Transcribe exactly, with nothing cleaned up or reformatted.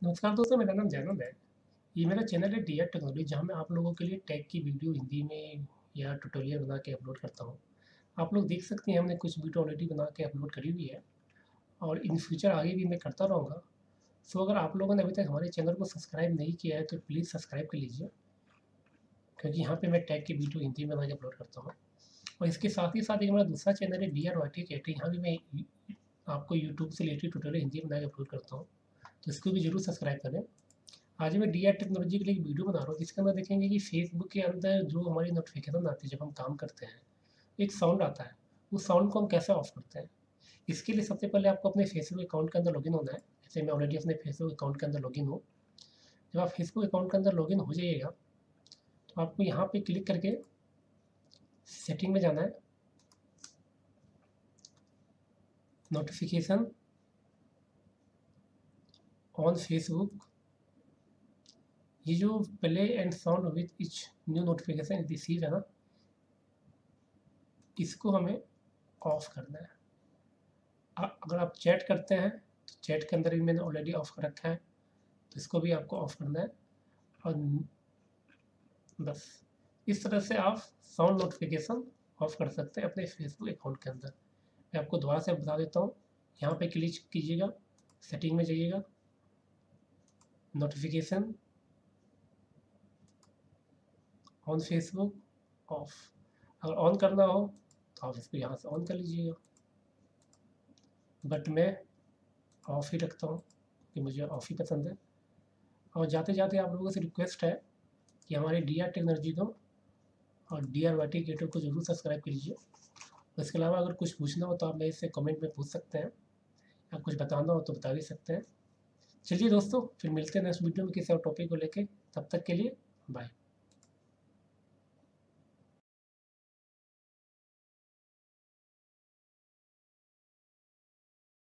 नमस्कार दोस्तों, मेरा नाम जैनब है। ये मेरा चैनल है डी आर टेक्नोलॉजी, जहाँ मैं आप लोगों के लिए टेक की वीडियो हिंदी में या ट्यूटोरियल बना के अपलोड करता हूँ। आप लोग देख सकते हैं, हमने कुछ वीडियो ऑलरेडी बना के अपलोड करी हुई है और इन फ्यूचर आगे भी मैं करता रहूँगा। सो अगर आप लोगों ने अभी तक हमारे चैनल को सब्सक्राइब नहीं किया है तो प्लीज़ सब्सक्राइब कर लीजिए, क्योंकि यहाँ पर मैं टेक की वीडियो हिंदी में बना के अपलोड करता हूँ। और इसके साथ ही साथ एक हमारा दूसरा चैनल है D R Y T K T, यहाँ भी मैं आपको यूट्यूब से रिलेटेड ट्यूटोरियल हिंदी में बना के अपलोड करता हूँ, तो इसको भी ज़रूर सब्सक्राइब करें। आज मैं डी आर टेक्नोलॉजी के लिए एक वीडियो बना रहा हूँ, जिसके अंदर देखेंगे कि फेसबुक के अंदर जो हमारी नोटिफिकेशन आती है जब हम काम करते हैं, एक साउंड आता है। उस साउंड को हम कैसे ऑफ करते हैं। इसके लिए सबसे पहले आपको अपने फेसबुक अकाउंट के अंदर लॉगिन होना है। जैसे मैं ऑलरेडी अपने फेसबुक अकाउंट के अंदर लॉगिन हूँ। जब आप फेसबुक अकाउंट के अंदर लॉगिन हो जाइएगा तो आपको यहाँ पे क्लिक करके सेटिंग में जाना है, नोटिफिकेशन ऑन फेसबुक। ये जो play and sound with each new notification receive है ना, इसको हमें ऑफ करना है। आ, अगर आप चैट करते हैं तो चैट के अंदर भी मैंने ऑलरेडी ऑफ कर रखा है, तो इसको भी आपको ऑफ करना है। और बस इस तरह से आप साउंड नोटिफिकेशन ऑफ कर सकते हैं अपने फेसबुक अकाउंट के अंदर। मैं आपको दोबारा से बता देता हूँ। यहाँ पे क्लिक कीजिएगा, सेटिंग में जाइएगा, नोटिफिकेशन ऑन फेसबुक ऑफ। अगर ऑन करना हो तो आप इसको यहाँ से ऑन कर लीजिएगा, बट मैं ऑफ ही रखता हूँ कि मुझे ऑफ ही पसंद है। और जाते जाते आप लोगों से रिक्वेस्ट है कि हमारे डी आर टेक्नोलॉजी को और D R Y T creator को जरूर सब्सक्राइब कर लीजिए। इसके अलावा अगर कुछ पूछना हो तो आप मेरे से कमेंट में पूछ सकते हैं, या कुछ बताना हो तो बता भी सकते हैं। चलिए दोस्तों, फिर मिलते हैं नेक्स्ट वीडियो में किसी और टॉपिक को लेके। तब तक के लिए बाय।